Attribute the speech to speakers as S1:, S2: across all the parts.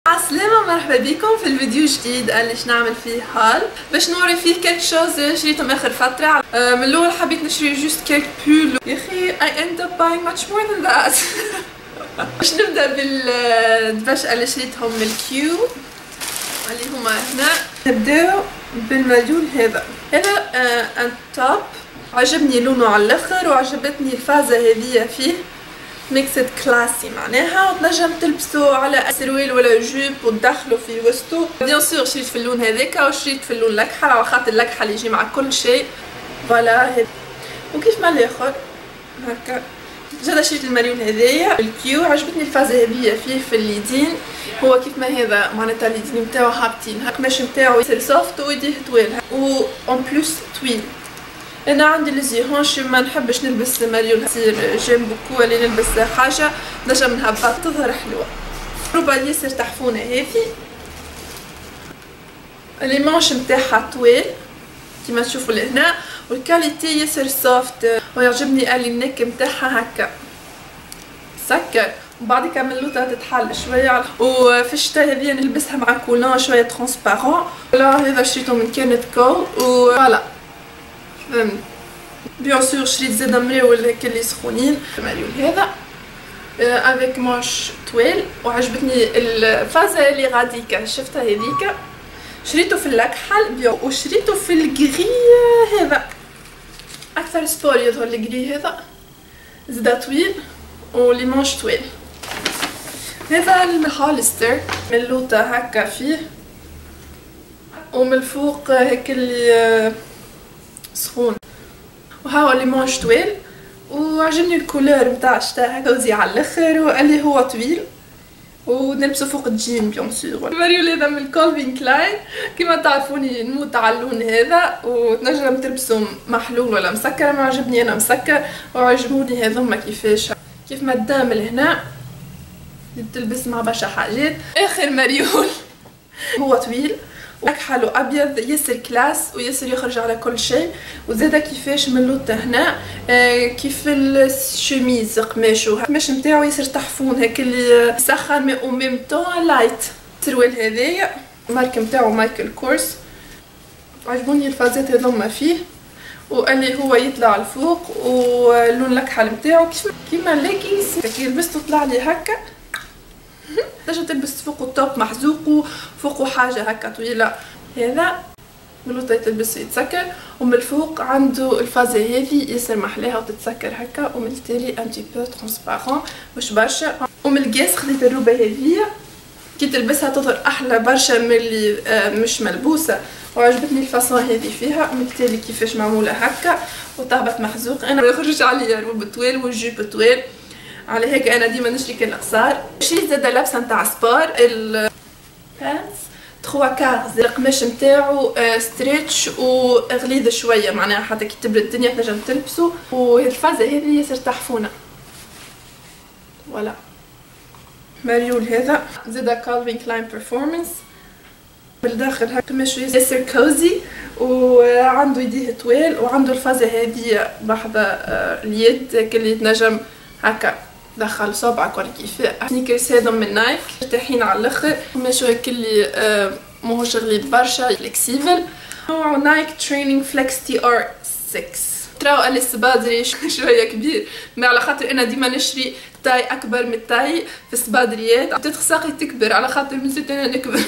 S1: عالسلامة، مرحبا بكم في الفيديو جديد اللي نعمل فيه هال باش نوري فيه كيك شوز شريتهم اخر فترة. من الاول حبيت نشري جوست كيك بول، يا اخي I end up buying much more than that. باش نبدا بالدبش اللي شريتهم من الكيو اللي هما هنا. نبداو بالمليون هذا ان توب، عجبني لونه على الاخر وعجبتني الفازة هذية فيه ميكسد كلاسي معناها، وتنجم تلبسو على سروال ولا جوب وتدخلو في وسطو. بيان سور شريت في اللون هذاكا وشريت في اللون الاكحل على خاطر الاكحل يجي مع كل شيء. فوالا وكيف ما الاخر هكا. جدا شريت المليون هذايا الكيو، عجبتني الفازة هذية فيه في اليدين. هو كيف ما هذا معناتها اليدين نتاعو هابطين، القماش نتاعو يصير سوفت ويديه طويل و اون بلوس طويل. انا عندي لي هونش ما نحبش نلبس ماريون، تصير جيم بوكو اللي نلبس حاجه نجم نهبط تظهر حلوه. روبا ياسر تحفونه هذي، لي مانش نتاعها طويل كيما تشوفوا لهنا، والكاليتي ياسر سوفت، ويعجبني اللي النك نتاعها هكا سكر وبعد من اللوطه تتحل شويه. وفي الشتاء هذه نلبسها مع كولون شويه ترونسبارون. لا هذا شريته من كانت كول وفوالا. بيان سور شريت زاده مراول هكا اللي سخونين. المليون هذا افيك مانش طويل، وعجبتني الفازه اللي غاديكا شفتها هذيك. شريته في الاكحل وشريته في الكغي هذا اكثر سبور يظهر الكغي هذا زاده طويل ولي مانش طويل. هذا الهولستر من اللوطه هكا فيه ومن الفوق هيك اللي سخون، وهاو لي مانش طويل. وعجبني الكولور نتاع الشتا هكا وزي على الاخر، واللي هو طويل ونلبسو فوق الجين بيان سور. الماريول هذا من كولفين كلاين، كيما تعرفوني نموت على اللون هذا، وتنجم تلبسو محلول ولا مسكر. ما عجبني انا مسكر، وعجبوني هذوما كيفاش كيف ما الدام لهنا تلبس مع برشا حاجات. اخر ماريول هو طويل اكحل وابيض ياسر كلاس وياسر يخرج على كل شيء، وزاده كيفاش من اللوطه هنا كيف الشميز قماشو القماش نتاعو ياسر تحفون هكا اللي سخن مي او ميم طون لايت. السروال هذايا المارك نتاعو مايكل كورس، عجبوني الفازات هذوما فيه، واللي هو يطلع الفوق واللون الاكحل نتاعو كيما ليغينغز كي لبسته طلع لي هكا. تنجم تلبس فوقو توب محزوق وفوقو حاجه هكا طويله. هذا من اللوطه تلبس يتسكر، ومن الفوق عنده الفازه هذه ياسر محلاها وتتسكر هكا، ومن التالي ان تي بو ترونسبارون مش برشا. ومن القاس خديت الروبه هذه كي تلبسها تظهر احلى برشا من اللي مش ملبوسه، وعجبتني الفاصون هذه فيها. ومن التالي كيفاش معموله هكا وطابت محزوق. انا ما يخرجش عليا الروب طويل والجيب طويل، على هيك انا ديما نشري كل القصار. شريت زاده لابسه نتاع سبور البانس 3 كارز، القماش نتاعو ستريتش وغليظ شويه معناها حتى كي تبرد الدنيا تنجم تلبسو. وهذه الفازه هذه ياسر تحفونه. فوالا ماريول هذا زاده كالفين كلاين بيرفورمانس. بالداخل هكا قماشو ياسر كوزي، وعنده يديه طويل، وعنده الفازه هذه بحذا اليد اللي تنجم هكا دخل صبعك ولا كيف. سنيكرز هذم من نايك مرتاحين على الاخر، قماشو هيك اللي ماهوش غليظ برشا فليكسيبل. نوع نايك تريننج فليكس تي ار 6. تراو اللي الصبادري شويه كبير، ما على خاطر انا ديما نشري تاي اكبر من التاي في الصبادريات، تتخساقي تكبر على خاطر نسيت انا نكبر.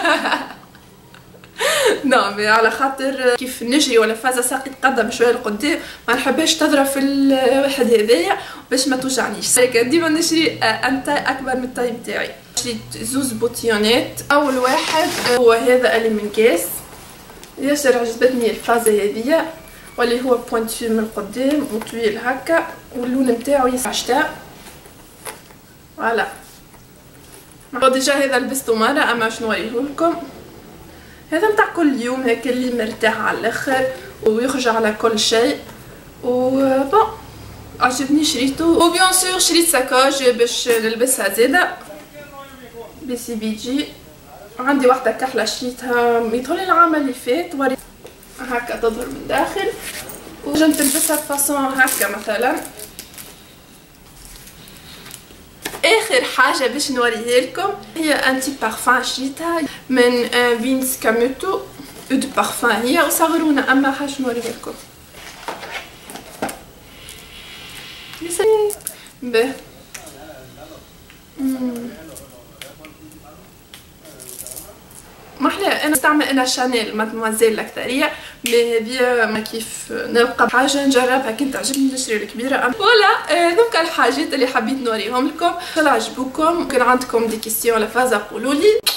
S1: نعم على خاطر كيف نجري ولا فازه ساقي تقدم شويه لقدام، ما نحبهاش تضرب في الواحد هذايا باش ما توجعنيش. هيك ديما نشري ان تاي اكبر من التاي نتاعي. شريت زوز بوتيونات. اول واحد هو هذا اللي من كاس، ياسر عجبتني الفازه هذيا، واللي هو بوينتو من القدام وطويل هكا، واللون نتاعو ياسر شتاء. فوالا ديجا هذا لبسته مره، اما شنو نوريهولكم. هذا متاع كل يوم هيك اللي مرتاح على الاخر ويخرج على كل شيء. و بون عجبني شريته. وبيان سور شريت ساكوش باش نلبسها زاده بي سي بي جي. عندي واحده كحله شريتها يدخل العام اللي فات، وريت هكا تظهر من داخل، ونجم تلبسها بفاصون هكا مثلا. اخر اخر حاجه باش نوريها لكم هي انتي بارفان شريتها من فينس كاموتو دو بارفان، هي وصغرونا اما حاجه نوريها لكم. به محلى. انا استعمل انا شانيل مادموازيل الاكثريه، هذه ما كيف نلقى حاجه نجربها كنت تعجبني نشري الكبيره. ولا ذوك الحاجات اللي حبيت نوريهم لكم. ان شاء الله عجبوكم. كان عندكم دي كيستيون ولا فازا قولوا لي.